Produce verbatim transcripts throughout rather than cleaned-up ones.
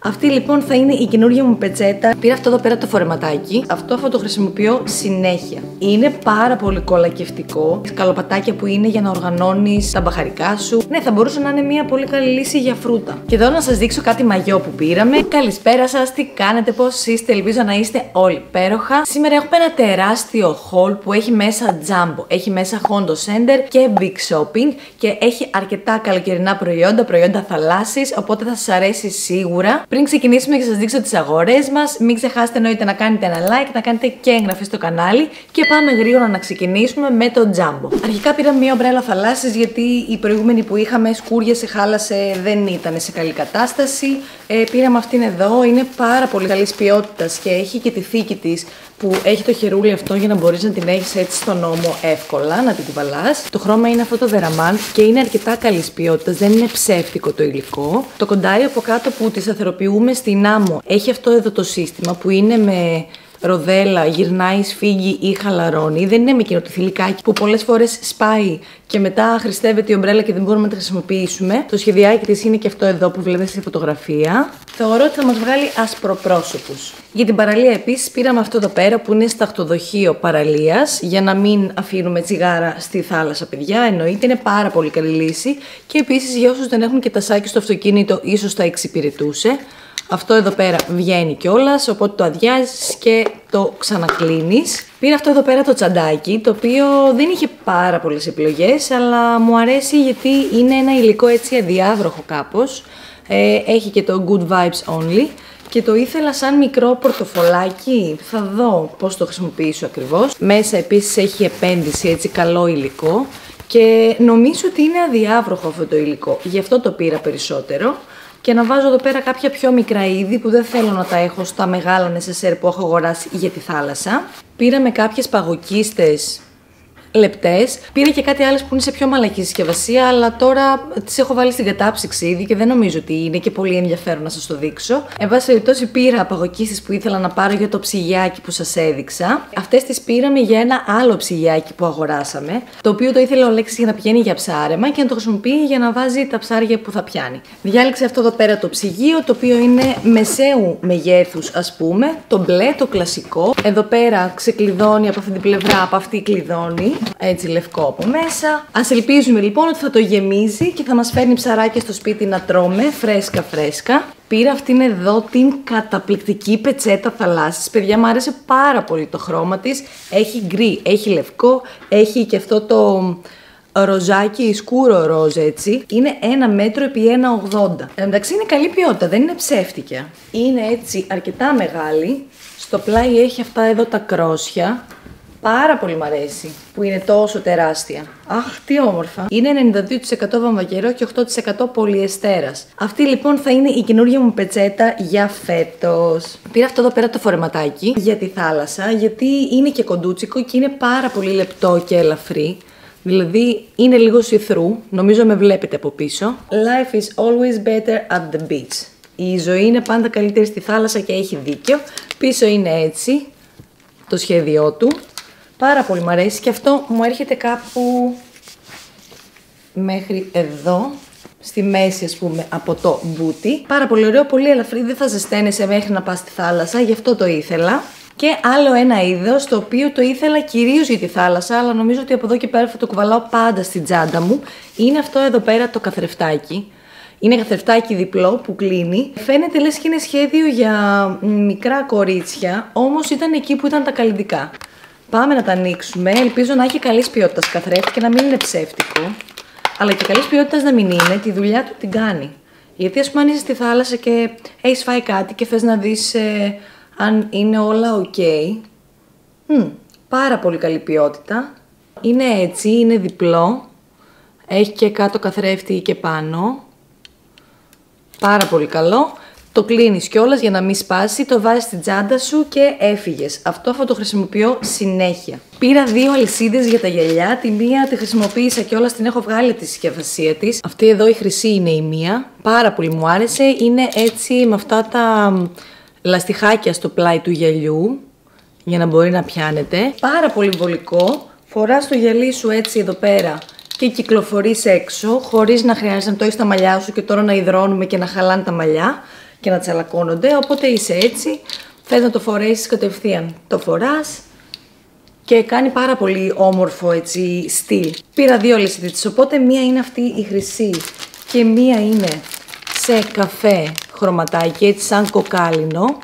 Αυτή λοιπόν θα είναι η καινούργια μου πετσέτα. Πήρα αυτό εδώ πέρα το φορεματάκι. Αυτό θα το χρησιμοποιώ συνέχεια. Είναι πάρα πολύ κολακευτικό. Σκαλοπατάκια που είναι για να οργανώνεις τα μπαχαρικά σου. Ναι, θα μπορούσε να είναι μια πολύ καλή λύση για φρούτα. Και εδώ να σας δείξω κάτι μαγιό που πήραμε. Καλησπέρα σας, τι κάνετε, πώς είστε, ελπίζω να είστε όλοι υπέροχα. Σήμερα έχουμε ένα τεράστιο haul που έχει μέσα Jumbo, έχει μέσα Hondo Center και Big Shopping και έχει αρκετά καλοκαιρινά προϊόντα, προϊόντα θαλάσσης, οπότε θα σας αρέσει σίγουρα. Πριν ξεκινήσουμε και σας δείξω τις αγορές μας, μην ξεχάσετε εννοείται να κάνετε ένα like, να κάνετε και εγγραφή στο κανάλι και πάμε γρήγορα να ξεκινήσουμε με το Jumbo. Αρχικά πήραμε μια ομπρέλα θαλάσσης γιατί η προηγούμενη που είχαμε σκούριασε, χάλασε, δεν ήταν σε καλή κατάσταση. Ε, πήραμε αυτήν εδώ, είναι πάρα πολύ καλής ποιότητας και έχει και τη θήκη της που έχει το χερούλι αυτό για να μπορείς να την έχεις έτσι στον ώμο εύκολα, να την κουβαλάς. Το χρώμα είναι αυτό το δεραμάν και είναι αρκετά καλής ποιότητας, δεν είναι ψεύτικο το υλικό. Το κοντάρι από κάτω που τη σταθεροποιούμε στην άμμο έχει αυτό εδώ το σύστημα που είναι με ροδέλα, γυρνάει, σφίγγει ή χαλαρώνει. Δεν είναι με εκείνο το θηλυκάκι που πολλές φορές σπάει και μετά χρηστεύεται η ομπρέλα και δεν μπορούμε να τη χρησιμοποιήσουμε. Το σχεδιάκι της είναι και αυτό εδώ που βλέπετε στη φωτογραφία. Θεωρώ ότι θα μας βγάλει ασπροπρόσωπους. Για την παραλία επίσης πήραμε αυτό εδώ πέρα που είναι σταχτοδοχείο παραλίας για να μην αφήνουμε τσιγάρα στη θάλασσα, παιδιά. Εννοείται, είναι πάρα πολύ καλή λύση και επίσης για όσους δεν έχουν και τασάκι στο αυτοκίνητο, ίσως θα εξυπηρετούσε. Αυτό εδώ πέρα βγαίνει κιόλας, οπότε το αδειάζεις και το ξανακλίνεις. Πήρα αυτό εδώ πέρα το τσαντάκι, το οποίο δεν είχε πάρα πολλές επιλογές, αλλά μου αρέσει γιατί είναι ένα υλικό έτσι αδιάβροχο κάπως. Ε, έχει και το Good Vibes Only και το ήθελα σαν μικρό πορτοφολάκι. Θα δω πώς το χρησιμοποιήσω ακριβώς. Μέσα επίσης έχει επένδυση, έτσι καλό υλικό και νομίζω ότι είναι αδιάβροχο αυτό το υλικό, γι' αυτό το πήρα περισσότερο. Και να βάζω εδώ πέρα κάποια πιο μικρά είδη που δεν θέλω να τα έχω στα μεγάλα νεσεσέρ που έχω αγοράσει για τη θάλασσα. Πήραμε κάποιες παγοκίστες λεπτές. Πήρα και κάτι άλλες που είναι σε πιο μαλακή συσκευασία, αλλά τώρα τις έχω βάλει στην κατάψυξη ήδη και δεν νομίζω ότι είναι και πολύ ενδιαφέρον να σας το δείξω. Εν πάση περιπτώσει, πήρα παγοκίστες που ήθελα να πάρω για το ψυγιάκι που σας έδειξα. Αυτές τις πήραμε για ένα άλλο ψυγιάκι που αγοράσαμε, το οποίο το ήθελε ο Αλέξης για να πηγαίνει για ψάρεμα και να το χρησιμοποιεί για να βάζει τα ψάρια που θα πιάνει. Διάλεξε αυτό εδώ πέρα το ψυγείο, το οποίο είναι μεσαίου μεγέθους, ας πούμε, το μπλε, το κλασικό. Εδώ πέρα ξεκλειδώνει από αυτή την πλευρά, από αυτή κλειδώνει. Έτσι λευκό από μέσα. Ας ελπίζουμε λοιπόν ότι θα το γεμίζει και θα μας φέρνει ψαράκια στο σπίτι να τρώμε φρέσκα φρέσκα. Πήρα αυτήν εδώ την καταπληκτική πετσέτα θαλάσσης. Παιδιά, μου άρεσε πάρα πολύ το χρώμα της. Έχει γκρι, έχει λευκό, έχει και αυτό το ροζάκι, σκούρο ροζ έτσι. Είναι ένα μέτρο επί ένα ογδόντα. Εντάξει, είναι καλή ποιότητα, δεν είναι ψεύτικια. Είναι έτσι αρκετά μεγάλη. Στο πλάι έχει αυτά εδώ τα κρόσια. Πάρα πολύ μ' αρέσει που είναι τόσο τεράστια. Αχ, τι όμορφα. Είναι ενενήντα δύο τοις εκατό βαμβακερό και οκτώ τοις εκατό πολυεστέρας. Αυτή λοιπόν θα είναι η καινούργια μου πετσέτα για φέτος. Πήρα αυτό εδώ πέρα το φορεματάκι για τη θάλασσα, γιατί είναι και κοντούτσικο και είναι πάρα πολύ λεπτό και ελαφρύ. Δηλαδή είναι λίγο see-through, νομίζω με βλέπετε από πίσω. Life is always better at the beach. Η ζωή είναι πάντα καλύτερη στη θάλασσα και έχει δίκιο. Πίσω είναι έτσι το σχέδιό του. Πάρα πολύ μου αρέσει και αυτό μου έρχεται κάπου μέχρι εδώ, στη μέση ας πούμε από το μπούτι. Πάρα πολύ ωραίο, πολύ ελαφρύ, δεν θα ζεσταίνεσαι μέχρι να πας στη θάλασσα, γι' αυτό το ήθελα. Και άλλο ένα είδος το οποίο το ήθελα κυρίως για τη θάλασσα, αλλά νομίζω ότι από εδώ και πέρα θα το κουβαλάω πάντα στην τσάντα μου. Είναι αυτό εδώ πέρα το καθρεφτάκι. Είναι καθρεφτάκι διπλό που κλείνει. Φαίνεται λες και είναι σχέδιο για μικρά κορίτσια, όμως ήταν εκεί που ήταν τα καλλιτικά. Πάμε να τα ανοίξουμε. Ελπίζω να έχει καλής ποιότητας καθρέφτη και να μην είναι ψεύτικο. Αλλά και καλής ποιότητας να μην είναι, τη δουλειά του την κάνει. Γιατί ας πούμε αν είσαι στη θάλασσα και έχεις φάει κάτι και θες να δεις ε, αν είναι όλα ok. Μ, πάρα πολύ καλή ποιότητα. Είναι έτσι, είναι διπλό. Έχει και κάτω καθρέφτη και πάνω. Πάρα πολύ καλό. Το κλείνεις κιόλας για να μην σπάσει, το βάζεις στην τσάντα σου και έφυγες. Αυτό θα το χρησιμοποιώ συνέχεια. Πήρα δύο αλυσίδες για τα γυαλιά. Τη μία τη χρησιμοποίησα κιόλας, την έχω βγάλει από τη συσκευασία της. Αυτή εδώ η χρυσή είναι η μία. Πάρα πολύ μου άρεσε. Είναι έτσι με αυτά τα λαστιχάκια στο πλάι του γυαλιού για να μπορεί να πιάνετε. Πάρα πολύ βολικό. Φοράς το γυαλί σου έτσι εδώ πέρα και κυκλοφορείς έξω χωρίς να χρειάζεται να το έχεις στα μαλλιά σου και τώρα να υδρώνουμε και να χαλάνε τα μαλλιά. και να τσαλακώνονται. Οπότε είσαι έτσι, θες να το φορέσεις κατευθείαν, το φοράς και κάνει πάρα πολύ όμορφο έτσι στυλ. Πήρα δύο λυσίδες, οπότε μία είναι αυτή η χρυσή και μία είναι σε καφέ χρωματάκι, έτσι σαν κοκάλινο.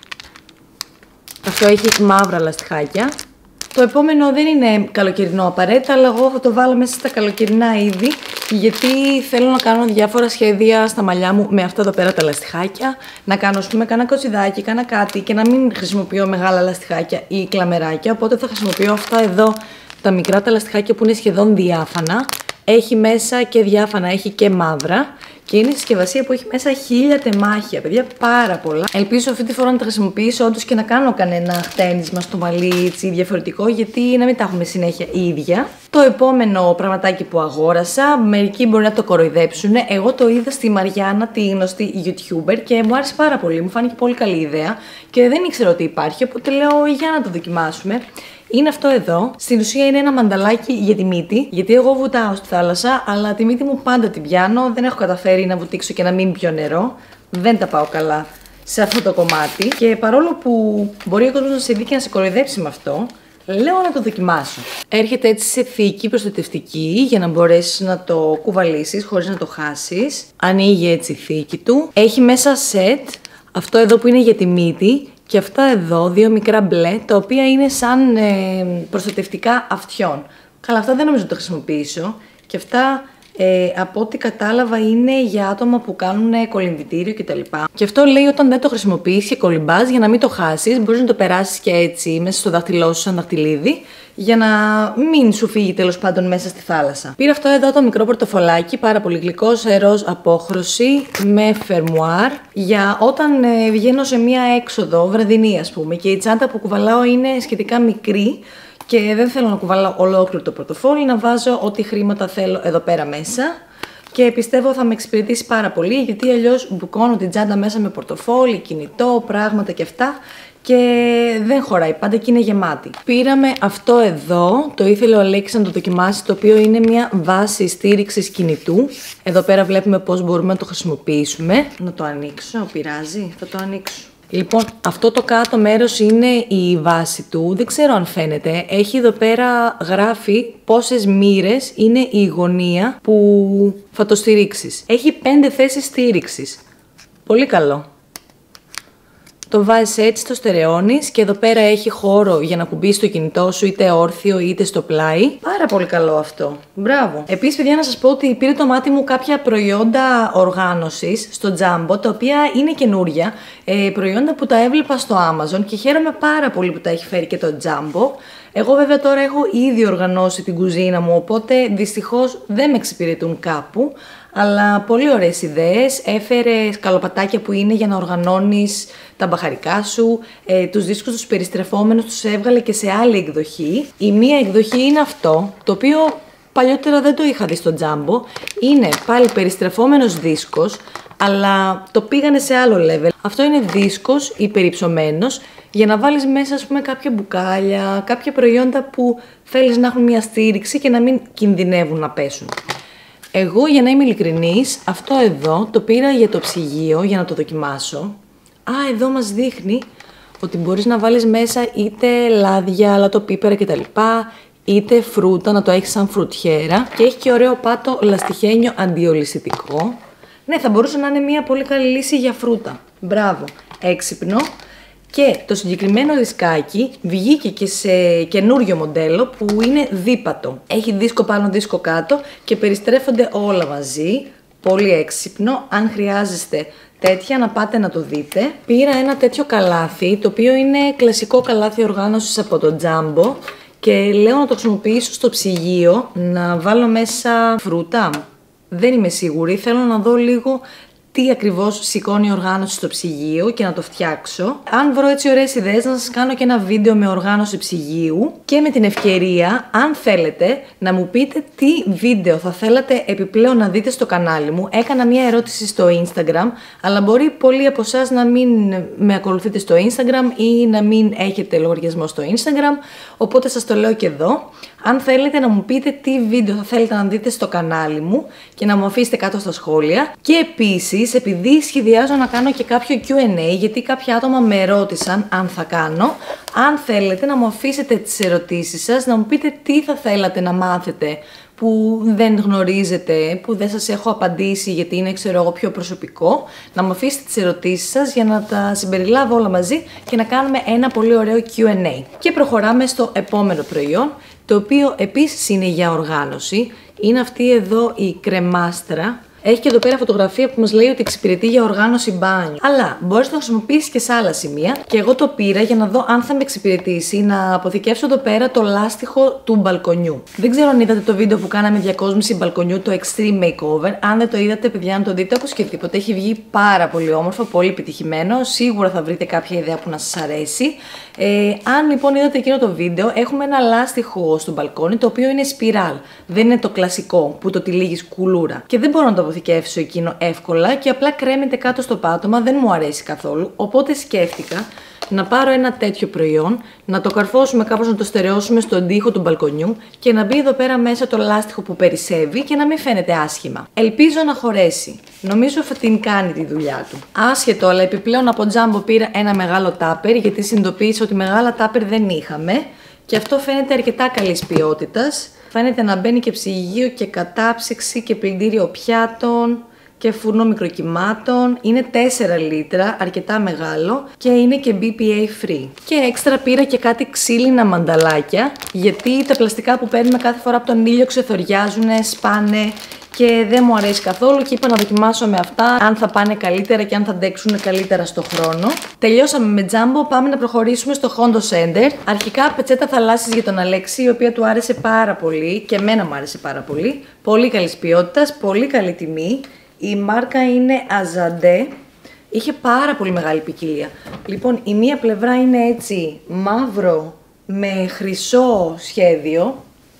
Αυτό έχει μαύρα λαστιχάκια. Το επόμενο δεν είναι καλοκαιρινό απαραίτητα, αλλά εγώ θα το βάλω μέσα στα καλοκαιρινά είδη, γιατί θέλω να κάνω διάφορα σχέδια στα μαλλιά μου με αυτά εδώ πέρα τα λαστιχάκια. Να κάνω, ας πούμε, κάνα κοτσιδάκι, κάνα κάτι και να μην χρησιμοποιώ μεγάλα λαστιχάκια ή κλαμεράκια. Οπότε θα χρησιμοποιώ αυτά εδώ τα μικρά τα λαστιχάκια που είναι σχεδόν διάφανα. Έχει μέσα και διάφανα, έχει και μαύρα. Και είναι συσκευασία που έχει μέσα χίλια τεμάχια, παιδιά, πάρα πολλά. Ελπίζω αυτή τη φορά να τα χρησιμοποιήσω όντως και να κάνω κανένα χτένισμα στο μαλλί έτσι διαφορετικό, γιατί να μην τα έχουμε συνέχεια ίδια. Το επόμενο πραγματάκι που αγόρασα, μερικοί μπορεί να το κοροϊδέψουν. Εγώ το είδα στη Μαριάννα, τη γνωστή YouTuber, και μου άρεσε πάρα πολύ. Μου φάνηκε πολύ καλή ιδέα και δεν ήξερα ότι υπάρχει, οπότε λέω για να το δοκιμάσουμε. Είναι αυτό εδώ. Στην ουσία είναι ένα μανταλάκι για τη μύτη. Γιατί εγώ βουτάω στη θάλασσα, αλλά τη μύτη μου πάντα την πιάνω. Δεν έχω καταφέρει να βουτήξω και να μην πιω νερό. Δεν τα πάω καλά σε αυτό το κομμάτι. Και παρόλο που μπορεί ο κόσμος να σε δει και να σε κοροϊδέψει με αυτό, λέω να το δοκιμάσω. Έρχεται έτσι σε θήκη προστατευτική για να μπορέσεις να το κουβαλήσεις χωρίς να το χάσεις. Ανοίγει έτσι η θήκη του. Έχει μέσα σετ. Αυτό εδώ που είναι για τη μύτη. Και αυτά εδώ, δύο μικρά μπλε, τα οποία είναι σαν ε, προστατευτικά αυτιών. Καλά, αυτά δεν νομίζω να τα χρησιμοποιήσω. Και αυτά, ε, από ό,τι κατάλαβα, είναι για άτομα που κάνουν κολυμβητήριο κτλ. Και αυτό λέει όταν δεν το χρησιμοποιείς και κολυμπάς, για να μην το χάσεις, μπορείς να το περάσεις και έτσι μέσα στο δάχτυλό σου σαν δαχτυλίδι, για να μην σου φύγει τέλος πάντων μέσα στη θάλασσα. Πήρα αυτό εδώ το μικρό πορτοφολάκι, πάρα πολύ γλυκό, σε ροζ απόχρωση, με φερμουάρ, για όταν ε, βγαίνω σε μία έξοδο, βραδινή ας πούμε, και η τσάντα που κουβαλάω είναι σχετικά μικρή και δεν θέλω να κουβαλάω ολόκληρο το πορτοφόλι, να βάζω ό,τι χρήματα θέλω εδώ πέρα μέσα. Και πιστεύω θα με εξυπηρετήσει πάρα πολύ, γιατί αλλιώς μπουκώνω την τσάντα μέσα με πορτοφόλι, κινητό, πράγματα και αυτά, και δεν χωράει πάντα και είναι γεμάτη. Πήραμε αυτό εδώ, το ήθελε ο Αλέξης να το δοκιμάσει, το οποίο είναι μια βάση στήριξης κινητού. Εδώ πέρα βλέπουμε πώς μπορούμε να το χρησιμοποιήσουμε. Να το ανοίξω, πειράζει, θα το ανοίξω. Λοιπόν, αυτό το κάτω μέρος είναι η βάση του, δεν ξέρω αν φαίνεται. Έχει εδώ πέρα, γράφει πόσες μοίρες είναι η γωνία που θα το στηρίξεις. Έχει πέντε θέσεις στήριξης. Πολύ καλό. Το βάζεις έτσι, το στερεώνεις και εδώ πέρα έχει χώρο για να κουμπίσεις το κινητό σου είτε όρθιο είτε στο πλάι. Πάρα πολύ καλό αυτό. Μπράβο. Επίσης, παιδιά, να σας πω ότι πήρε το μάτι μου κάποια προϊόντα οργάνωσης στο Jumbo, τα οποία είναι καινούρια. Ε, προϊόντα που τα έβλεπα στο Amazon και χαίρομαι πάρα πολύ που τα έχει φέρει και το Jumbo. Εγώ βέβαια τώρα έχω ήδη οργανώσει την κουζίνα μου, οπότε δυστυχώς δεν με εξυπηρετούν κάπου. Αλλά πολύ ωραίες ιδέες. Έφερε σκαλοπατάκια που είναι για να οργανώνεις τα μπαχαρικά σου. Ε, τους δίσκους τους περιστρεφόμενους τους έβγαλε και σε άλλη εκδοχή. Η μία εκδοχή είναι αυτό, το οποίο παλιότερα δεν το είχα δει στο Jumbo. Είναι πάλι περιστρεφόμενος δίσκος, αλλά το πήγανε σε άλλο level. Αυτό είναι δίσκος υπερυψωμένος για να βάλεις μέσα, ας πούμε, κάποια μπουκάλια, κάποια προϊόντα που θέλεις να έχουν μια στήριξη και να μην κινδυνεύουν να πέσουν. Εγώ, για να είμαι ειλικρινής, αυτό εδώ το πήρα για το ψυγείο, για να το δοκιμάσω. Α, εδώ μας δείχνει ότι μπορείς να βάλεις μέσα είτε λάδια, αλατοπίπερα κτλ, είτε φρούτα, να το έχεις σαν φρουτιέρα. Και έχει και ωραίο πάτο λαστιχένιο αντιολυσιτικό. Ναι, θα μπορούσε να είναι μια πολύ καλή λύση για φρούτα. Μπράβο, έξυπνο. Και το συγκεκριμένο δισκάκι βγήκε και σε καινούριο μοντέλο που είναι δίπατο. Έχει δίσκο πάνω, δίσκο κάτω και περιστρέφονται όλα μαζί. Πολύ έξυπνο. Αν χρειάζεστε τέτοια, να πάτε να το δείτε. Πήρα ένα τέτοιο καλάθι, το οποίο είναι κλασικό καλάθι οργάνωσης από το Jumbo και λέω να το χρησιμοποιήσω στο ψυγείο, να βάλω μέσα φρούτα. Δεν είμαι σίγουρη, θέλω να δω λίγο τι ακριβώς σηκώνει η οργάνωση στο ψυγείο και να το φτιάξω. Αν βρω έτσι ωραίες ιδέες, να σας κάνω και ένα βίντεο με οργάνωση ψυγείου και με την ευκαιρία, αν θέλετε, να μου πείτε τι βίντεο θα θέλατε επιπλέον να δείτε στο κανάλι μου. Έκανα μια ερώτηση στο Instagram, αλλά μπορεί πολλοί από εσάς να μην με ακολουθείτε στο Instagram ή να μην έχετε λογαριασμό στο Instagram, οπότε σας το λέω και εδώ. Αν θέλετε να μου πείτε τι βίντεο θα θέλετε να δείτε στο κανάλι μου και να μου αφήσετε κάτω στα σχόλια. Και επίσης Επίσης, επειδή σχεδιάζω να κάνω και κάποιο κιου εντ έι, γιατί κάποια άτομα με ρώτησαν αν θα κάνω, αν θέλετε να μου αφήσετε τις ερωτήσεις σας, να μου πείτε τι θα θέλατε να μάθετε που δεν γνωρίζετε, που δεν σας έχω απαντήσει γιατί είναι, ξέρω εγώ, πιο προσωπικό, να μου αφήσετε τις ερωτήσεις σας για να τα συμπεριλάβω όλα μαζί και να κάνουμε ένα πολύ ωραίο κιου εντ έι. Και προχωράμε στο επόμενο προϊόν, το οποίο επίσης είναι για οργάνωση. Είναι αυτή εδώ η κρεμάστρα. Έχει και εδώ πέρα φωτογραφία που μας λέει ότι εξυπηρετεί για οργάνωση μπάνιου. Αλλά μπορείς να το χρησιμοποιήσεις και σε άλλα σημεία. Και εγώ το πήρα για να δω αν θα με εξυπηρετήσει να αποθηκεύσω εδώ πέρα το λάστιχο του μπαλκονιού. Δεν ξέρω αν είδατε το βίντεο που κάναμε διακόσμηση μπαλκονιού, το Extreme Makeover. Αν δεν το είδατε, παιδιά, να το δείτε όπως και τίποτα. Έχει βγει πάρα πολύ όμορφο, πολύ επιτυχημένο. Σίγουρα θα βρείτε κάποια ιδέα που να σας αρέσει. Ε, αν λοιπόν είδατε εκείνο το βίντεο, έχουμε ένα λάστιχο στο μπαλκόνι το οποίο είναι σπιράλ. Δεν είναι το κλασικό που το τυλίγεις κουλούρα. Και δεν μπορώ να το αποθηκεύσω εκείνο εύκολα και απλά κρέμεται κάτω στο πάτωμα, δεν μου αρέσει καθόλου. Οπότε σκέφτηκα να πάρω ένα τέτοιο προϊόν, να το καρφώσουμε κάπως, να το στερεώσουμε στον τοίχο του μπαλκονιού και να μπει εδώ πέρα μέσα το λάστιχο που περισσεύει και να μην φαίνεται άσχημα. Ελπίζω να χωρέσει. Νομίζω θα την κάνει τη δουλειά του. Άσχετο, αλλά επιπλέον από Jumbo πήρα ένα μεγάλο τάπερ, γιατί συνειδητοποίησα ότι μεγάλα τάπερ δεν είχαμε και αυτό φαίνεται αρκετά καλής ποιότητας. Φαίνεται να μπαίνει και ψυγείο και κατάψυξη και πλυντήριο πιάτων και φούρνο μικροκυμάτων. Είναι τέσσερα λίτρα, αρκετά μεγάλο και είναι και μπι πι έι free. Και έξτρα πήρα και κάτι ξύλινα μανταλάκια, γιατί τα πλαστικά που παίρνουμε κάθε φορά από τον ήλιο ξεθοριάζουν, σπάνε και δεν μου αρέσει καθόλου και είπα να δοκιμάσω με αυτά αν θα πάνε καλύτερα και αν θα αντέξουν καλύτερα στο χρόνο. Τελειώσαμε με Jumbo, πάμε να προχωρήσουμε στο Hondo Center. Αρχικά πετσέτα θαλάσσης για τον Αλέξη, η οποία του άρεσε πάρα πολύ και εμένα μου άρεσε πάρα πολύ. Πολύ καλής ποιότητας, πολύ καλή τιμή. Η μάρκα είναι Azadeh. Είχε πάρα πολύ μεγάλη ποικιλία. Λοιπόν, η μία πλευρά είναι έτσι μαύρο με χρυσό σχέδιο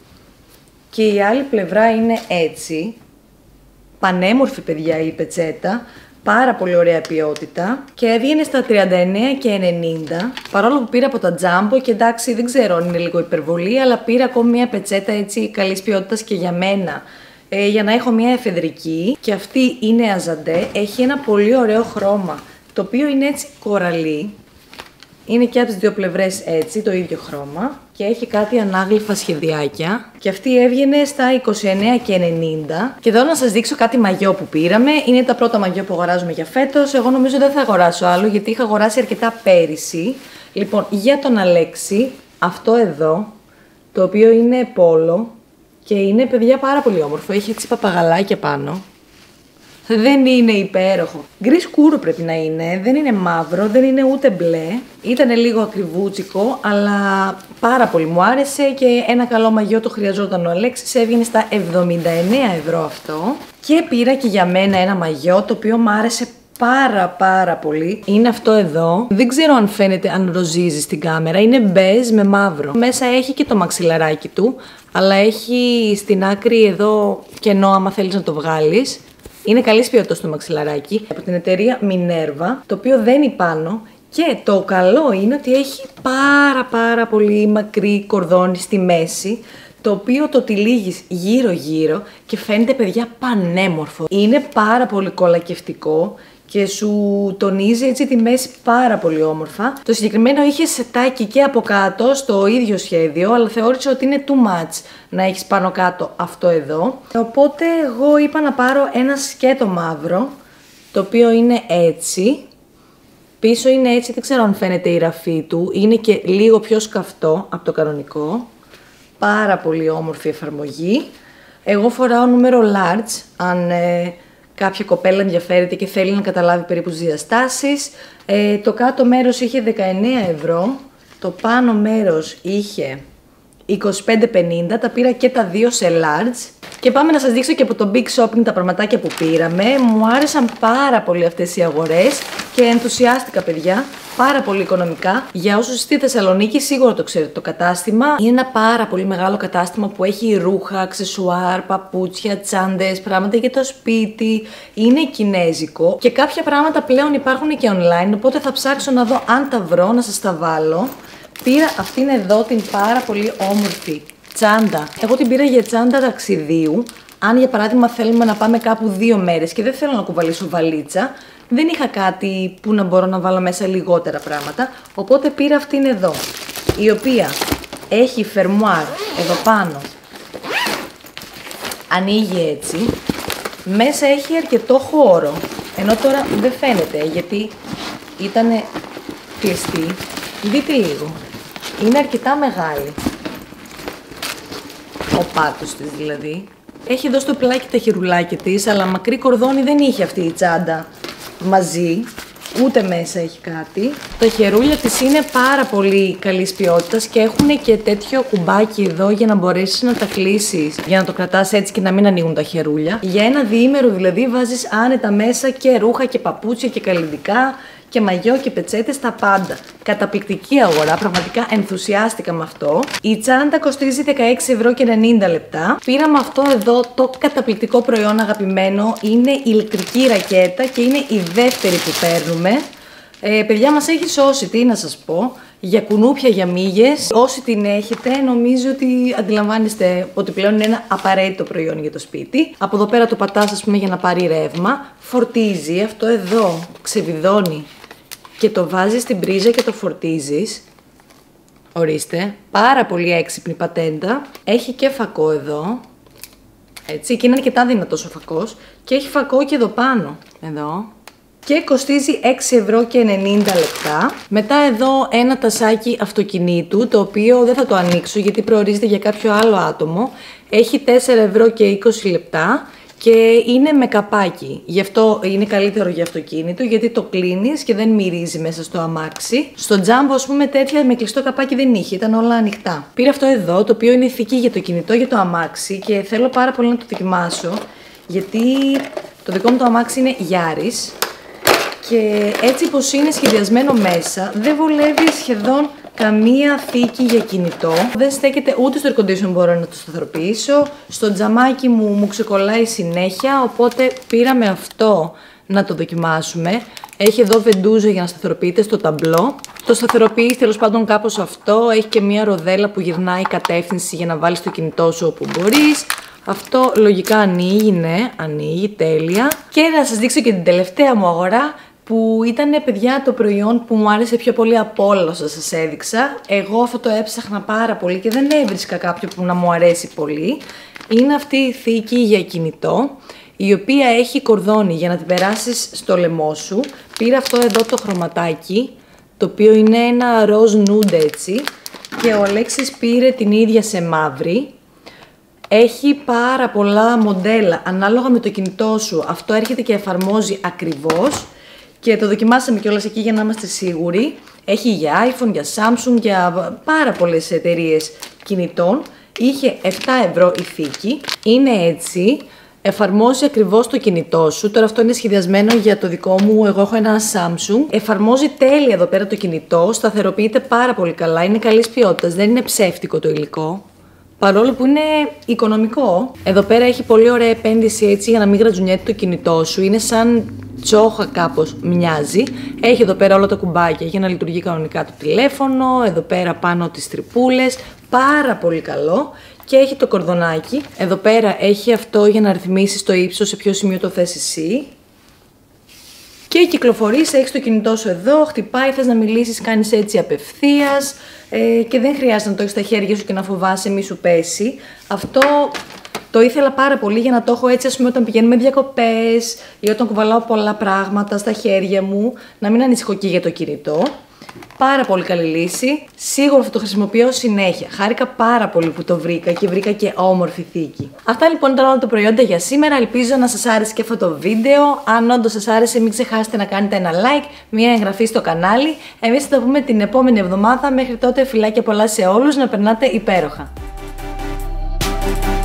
και η άλλη πλευρά είναι έτσι. Πανέμορφη, παιδιά, η πετσέτα. Πάρα πολύ ωραία ποιότητα και έβγαινε στα τριάντα εννέα και ενενήντα. Παρόλο που πήρα από τα Jumbo και εντάξει, δεν ξέρω αν είναι λίγο υπερβολή, αλλά πήρα ακόμη μια πετσέτα έτσι καλής ποιότητας και για μένα. Ε, για να έχω μια εφεδρική και αυτή είναι Azadeh, έχει ένα πολύ ωραίο χρώμα το οποίο είναι έτσι κοραλί, είναι και από τις δύο πλευρές έτσι το ίδιο χρώμα και έχει κάτι ανάγλυφα σχεδιάκια και αυτή έβγαινε στα είκοσι εννέα και ενενήντα. Και εδώ να σας δείξω κάτι μαγιό που πήραμε, είναι τα πρώτα μαγιό που αγοράζουμε για φέτος. Εγώ νομίζω δεν θα αγοράσω άλλο γιατί είχα αγοράσει αρκετά πέρυσι. Λοιπόν, για τον Αλέξη αυτό εδώ, το οποίο είναι πόλο και είναι, παιδιά, πάρα πολύ όμορφο. Έχει έτσι παπαγαλάκια πάνω. Δεν είναι υπέροχο. Γκρι σκούρο πρέπει να είναι. Δεν είναι μαύρο, δεν είναι ούτε μπλε. Ήτανε λίγο ακριβούτσικο, αλλά πάρα πολύ μου άρεσε και ένα καλό μαγιό το χρειαζόταν ο Αλέξης. Έβγαινε στα εβδομήντα εννέα ευρώ αυτό. Και πήρα και για μένα ένα μαγιό το οποίο μου άρεσε πάρα πάρα πολύ. Είναι αυτό εδώ. Δεν ξέρω αν φαίνεται, αν ροζίζει στην κάμερα. Είναι μπέζ με μαύρο. Μέσα έχει και το μαξιλαράκι του, αλλά έχει στην άκρη εδώ κενό άμα θέλεις να το βγάλεις. Είναι καλής ποιότητας το μαξιλαράκι από την εταιρεία Minerva, το οποίο δένει πάνω και το καλό είναι ότι έχει πάρα πάρα πολύ μακρύ κορδόνι στη μέση, το οποίο το τυλίγεις γύρω γύρω και φαίνεται, παιδιά, πανέμορφο. Είναι πάρα πολύ κολακευτικό και σου τονίζει έτσι τη μέση πάρα πολύ όμορφα. Το συγκεκριμένο είχε σετάκι και από κάτω στο ίδιο σχέδιο, αλλά θεώρησα ότι είναι too much να έχεις πάνω κάτω αυτό εδώ. Οπότε εγώ είπα να πάρω ένα σκέτο μαύρο, το οποίο είναι έτσι. Πίσω είναι έτσι, δεν ξέρω αν φαίνεται η ραφή του, είναι και λίγο πιο σκαφτό από το κανονικό. Πάρα πολύ όμορφη εφαρμογή. Εγώ φοράω νούμερο large, αν ε, κάποια κοπέλα ενδιαφέρεται και θέλει να καταλάβει περίπου τις διαστάσεις. Ε, το κάτω μέρος είχε δεκαεννέα ευρώ, το πάνω μέρος είχε είκοσι πέντε πενήντα, τα πήρα και τα δύο σε large. Και πάμε να σας δείξω και από το Big Shopping τα πραγματάκια που πήραμε. Μου άρεσαν πάρα πολύ αυτές οι αγορές και ενθουσιάστηκα, παιδιά. Πάρα πολύ οικονομικά. Για όσους στη Θεσσαλονίκη, σίγουρα το ξέρετε το κατάστημα. Είναι ένα πάρα πολύ μεγάλο κατάστημα που έχει ρούχα, αξεσουάρ, παπούτσια, τσάντες, πράγματα για το σπίτι. Είναι κινέζικο και κάποια πράγματα πλέον υπάρχουν και online, οπότε θα ψάξω να δω αν τα βρω, να σας τα βάλω. Πήρα αυτήν εδώ την πάρα πολύ όμορφη τσάντα. Εγώ την πήρα για τσάντα ταξιδίου, Αν για παράδειγμα θέλουμε να πάμε κάπου δύο μέρες και δεν θέλω να κουβαλήσω βαλίτσα, δεν είχα κάτι που να μπορώ να βάλω μέσα λιγότερα πράγματα, οπότε πήρα αυτήν εδώ, η οποία έχει φερμουάρ εδώ πάνω, ανοίγει έτσι, μέσα έχει αρκετό χώρο, ενώ τώρα δεν φαίνεται γιατί ήταν κλειστή. Δείτε λίγο, είναι αρκετά μεγάλη, ο πάτος της δηλαδή. Έχει εδώ στο πλάκι τα χερουλάκια της, αλλά μακρύ κορδόνι δεν είχε αυτή η τσάντα μαζί, ούτε μέσα έχει κάτι. Τα χερούλια της είναι πάρα πολύ καλής ποιότητας και έχουν και τέτοιο κουμπάκι εδώ για να μπορέσεις να τα κλείσεις, για να το κρατάς έτσι και να μην ανοίγουν τα χερούλια. Για ένα διήμερο δηλαδή βάζεις άνετα μέσα και ρούχα και παπούτσια και καλλυντικά και μαγιό και πετσέτες, τα πάντα. Καταπληκτική αγορά, πραγματικά ενθουσιάστηκα με αυτό. Η τσάντα κοστίζει δεκαέξι ευρώ και ενενήντα λεπτά. Πήραμε αυτό εδώ το καταπληκτικό προϊόν αγαπημένο. Είναι ηλεκτρική ρακέτα και είναι η δεύτερη που παίρνουμε. Ε, παιδιά, μας έχει σώσει, τι να σας πω, για κουνούπια, για μύγες. Όσοι την έχετε, νομίζω ότι αντιλαμβάνεστε ότι πλέον είναι ένα απαραίτητο προϊόν για το σπίτι. Από εδώ πέρα το πατάς, ας πούμε, για να πάρει ρεύμα. Φορτίζει, αυτό εδώ ξεβιδώνει και το βάζεις στην πρίζα και το φορτίζεις. Ορίστε, πάρα πολύ έξυπνη πατέντα. Έχει και φακό εδώ, έτσι, και είναι αρκετά δυνατός ο φακός. Και έχει φακό και εδώ πάνω, εδώ. Και κοστίζει έξι ευρώ και ενενήντα λεπτά. Μετά εδώ ένα τασάκι αυτοκινήτου, το οποίο δεν θα το ανοίξω γιατί προορίζεται για κάποιο άλλο άτομο. Έχει τέσσερα ευρώ και είκοσι λεπτά και είναι με καπάκι. Γι' αυτό είναι καλύτερο για αυτοκίνητο, γιατί το κλείνεις και δεν μυρίζει μέσα στο αμάξι. Στο Jumbo, ας πούμε, τέτοια με κλειστό καπάκι δεν είχε, ήταν όλα ανοιχτά. Πήρα αυτό εδώ, το οποίο είναι θήκη για το κινητό, για το αμάξι και θέλω πάρα πολύ να το δοκιμάσω, γιατί το δικό μου το αμάξι είναι Yaris. Και έτσι πως είναι σχεδιασμένο μέσα, δεν βολεύει σχεδόν καμία θήκη για κινητό. Δεν στέκεται ούτε στο air condition, μπορώ να το σταθεροποιήσω. Στο τζαμάκι μου μου ξεκολλάει συνέχεια, οπότε πήραμε αυτό να το δοκιμάσουμε. Έχει εδώ βεντούζα για να σταθεροποιείται στο ταμπλό. Το σταθεροποιείς τέλος πάντων κάπως αυτό. Έχει και μια ροδέλα που γυρνάει κατεύθυνση για να βάλεις το κινητό σου όπου μπορείς. Αυτό λογικά ανοίγει, ναι, ανοίγει τέλεια. Και να σας δείξω και την τελευταία μου αγορά, που ήταν, παιδιά, το προϊόν που μου άρεσε πιο πολύ από όλα όσα σας έδειξα. Εγώ αυτό το έψαχνα πάρα πολύ και δεν έβρισκα κάποιο που να μου αρέσει πολύ. Είναι αυτή η θήκη για κινητό, η οποία έχει κορδόνι για να την περάσεις στο λαιμό σου. Πήρα αυτό εδώ το χρωματάκι, το οποίο είναι ένα ροζ nude έτσι, και ο Αλέξης πήρε την ίδια σε μαύρη. Έχει πάρα πολλά μοντέλα, ανάλογα με το κινητό σου. Αυτό έρχεται και εφαρμόζει ακριβώς. Και το δοκιμάσαμε κιόλας εκεί για να είμαστε σίγουροι. Έχει για iPhone, για Samsung, για πάρα πολλές εταιρείες κινητών. Είχε επτά ευρώ η θήκη. Είναι έτσι. Εφαρμόζει ακριβώς το κινητό σου. Τώρα αυτό είναι σχεδιασμένο για το δικό μου. Εγώ έχω ένα Samsung. Εφαρμόζει τέλεια εδώ πέρα το κινητό. Σταθεροποιείται πάρα πολύ καλά. Είναι καλής ποιότητας. Δεν είναι ψεύτικο το υλικό. Παρόλο που είναι οικονομικό. Εδώ πέρα έχει πολύ ωραία επένδυση έτσι για να μην γρατζουνιέται το κινητό σου. Είναι σαν τσόχα κάπως μοιάζει. Έχει εδώ πέρα όλα τα κουμπάκια για να λειτουργεί κανονικά το τηλέφωνο. Εδώ πέρα πάνω τις τρυπούλες. Πάρα πολύ καλό. Και έχει το κορδονάκι. Εδώ πέρα έχει αυτό για να ρυθμίσεις το ύψος, σε ποιο σημείο το θες εσύ. Και κυκλοφορείς, έχεις το κινητό σου εδώ, χτυπάει, θες να μιλήσεις, κάνεις έτσι απευθείας ε, και δεν χρειάζεται να το έχεις στα χέρια σου και να φοβάσαι μη σου πέσει. Αυτό το ήθελα πάρα πολύ για να το έχω έτσι, ας πούμε, όταν πηγαίνουμε διακοπές ή όταν κουβαλάω πολλά πράγματα στα χέρια μου, να μην ανησυχώ και για το κινητό. Πάρα πολύ καλή λύση. Σίγουρα θα το χρησιμοποιώ συνέχεια. Χάρηκα πάρα πολύ που το βρήκα και βρήκα και όμορφη θήκη. Αυτά λοιπόν ήταν όλα τα προϊόντα για σήμερα. Ελπίζω να σας άρεσε και αυτό το βίντεο. Αν όντως σας άρεσε, μην ξεχάσετε να κάνετε ένα like, μια εγγραφή στο κανάλι. Εμείς θα τα πούμε την επόμενη εβδομάδα. Μέχρι τότε, φιλάκια πολλά σε όλους. Να περνάτε υπέροχα.